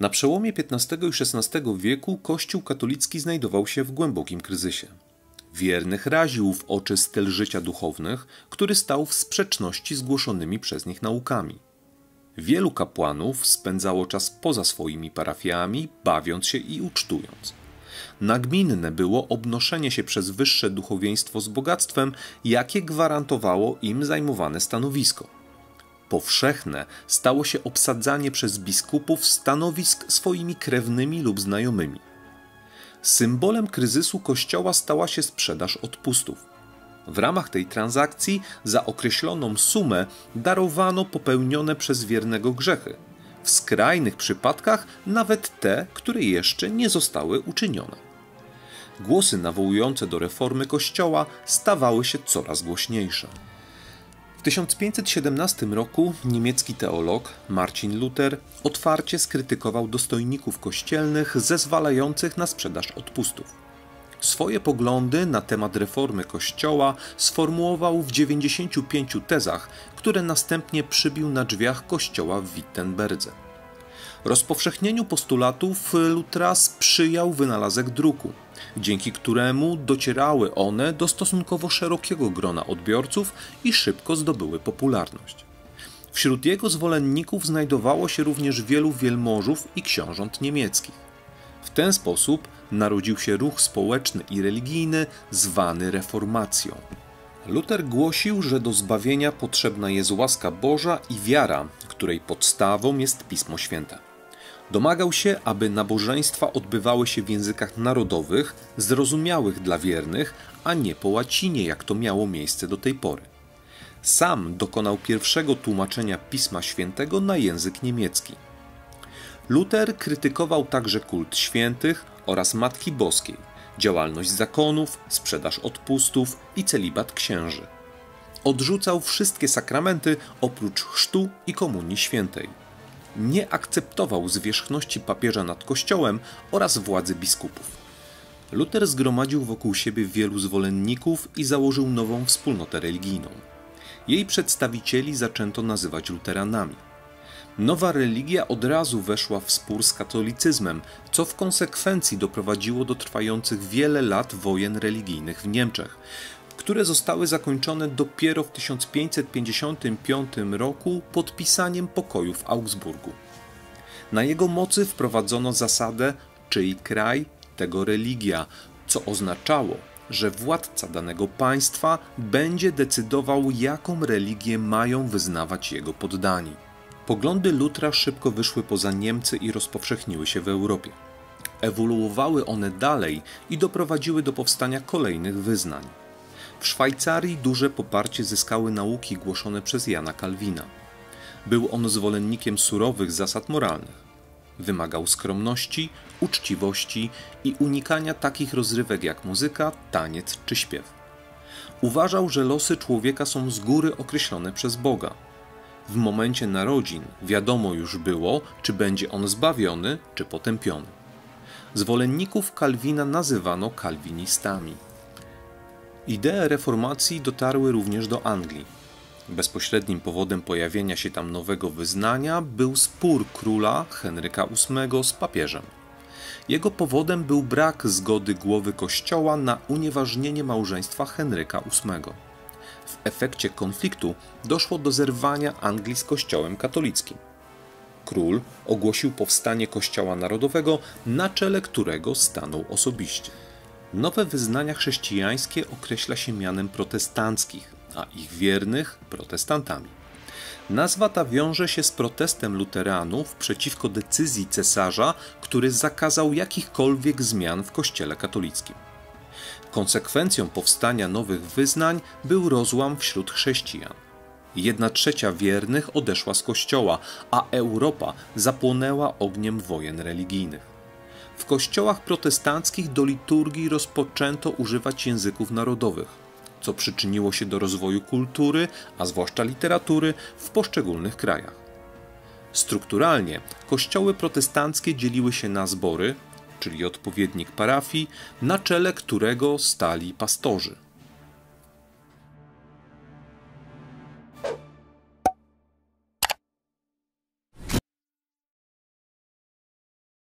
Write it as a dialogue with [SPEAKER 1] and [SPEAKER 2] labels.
[SPEAKER 1] Na przełomie XV i XVI wieku Kościół katolicki znajdował się w głębokim kryzysie. Wiernych raził w oczy styl życia duchownych, który stał w sprzeczności z głoszonymi przez nich naukami. Wielu kapłanów spędzało czas poza swoimi parafiami, bawiąc się i ucztując. Nagminne było obnoszenie się przez wyższe duchowieństwo z bogactwem, jakie gwarantowało im zajmowane stanowisko. Powszechne stało się obsadzanie przez biskupów stanowisk swoimi krewnymi lub znajomymi. Symbolem kryzysu Kościoła stała się sprzedaż odpustów. W ramach tej transakcji za określoną sumę darowano popełnione przez wiernego grzechy. W skrajnych przypadkach nawet te, które jeszcze nie zostały uczynione. Głosy nawołujące do reformy Kościoła stawały się coraz głośniejsze. W 1517 roku niemiecki teolog Marcin Luther otwarcie skrytykował dostojników kościelnych zezwalających na sprzedaż odpustów. Swoje poglądy na temat reformy Kościoła sformułował w 95 tezach, które następnie przybił na drzwiach kościoła w Wittenberdze. Rozpowszechnieniu postulatów Luthera sprzyjał wynalazek druku, dzięki któremu docierały one do stosunkowo szerokiego grona odbiorców i szybko zdobyły popularność. Wśród jego zwolenników znajdowało się również wielu wielmożów i książąt niemieckich. W ten sposób narodził się ruch społeczny i religijny zwany reformacją. Luther głosił, że do zbawienia potrzebna jest łaska Boża i wiara, której podstawą jest Pismo Święte. Domagał się, aby nabożeństwa odbywały się w językach narodowych, zrozumiałych dla wiernych, a nie po łacinie, jak to miało miejsce do tej pory. Sam dokonał pierwszego tłumaczenia Pisma Świętego na język niemiecki. Luther krytykował także kult świętych oraz Matki Boskiej, działalność zakonów, sprzedaż odpustów i celibat księży. Odrzucał wszystkie sakramenty oprócz chrztu i komunii świętej. Nie akceptował zwierzchności papieża nad Kościołem oraz władzy biskupów. Luther zgromadził wokół siebie wielu zwolenników i założył nową wspólnotę religijną. Jej przedstawicieli zaczęto nazywać luteranami. Nowa religia od razu weszła w spór z katolicyzmem, co w konsekwencji doprowadziło do trwających wiele lat wojen religijnych w Niemczech, które zostały zakończone dopiero w 1555 roku podpisaniem pokoju w Augsburgu. Na jego mocy wprowadzono zasadę czyj kraj, tego religia, co oznaczało, że władca danego państwa będzie decydował, jaką religię mają wyznawać jego poddani. Poglądy Lutra szybko wyszły poza Niemcy i rozpowszechniły się w Europie. Ewoluowały one dalej i doprowadziły do powstania kolejnych wyznań. W Szwajcarii duże poparcie zyskały nauki głoszone przez Jana Kalwina. Był on zwolennikiem surowych zasad moralnych. Wymagał skromności, uczciwości i unikania takich rozrywek jak muzyka, taniec czy śpiew. Uważał, że losy człowieka są z góry określone przez Boga. W momencie narodzin wiadomo już było, czy będzie on zbawiony, czy potępiony. Zwolenników Kalwina nazywano kalwinistami. Idee reformacji dotarły również do Anglii. Bezpośrednim powodem pojawienia się tam nowego wyznania był spór króla Henryka VIII z papieżem. Jego powodem był brak zgody głowy kościoła na unieważnienie małżeństwa Henryka VIII. W efekcie konfliktu doszło do zerwania Anglii z kościołem katolickim. Król ogłosił powstanie Kościoła Narodowego, na czele którego stanął osobiście. Nowe wyznania chrześcijańskie określa się mianem protestanckich, a ich wiernych protestantami. Nazwa ta wiąże się z protestem luteranów przeciwko decyzji cesarza, który zakazał jakichkolwiek zmian w Kościele katolickim. Konsekwencją powstania nowych wyznań był rozłam wśród chrześcijan. 1/3 wiernych odeszła z Kościoła, a Europa zapłonęła ogniem wojen religijnych. W kościołach protestanckich do liturgii rozpoczęto używać języków narodowych, co przyczyniło się do rozwoju kultury, a zwłaszcza literatury, w poszczególnych krajach. Strukturalnie kościoły protestanckie dzieliły się na zbory, czyli odpowiednik parafii, na czele którego stali pastorzy.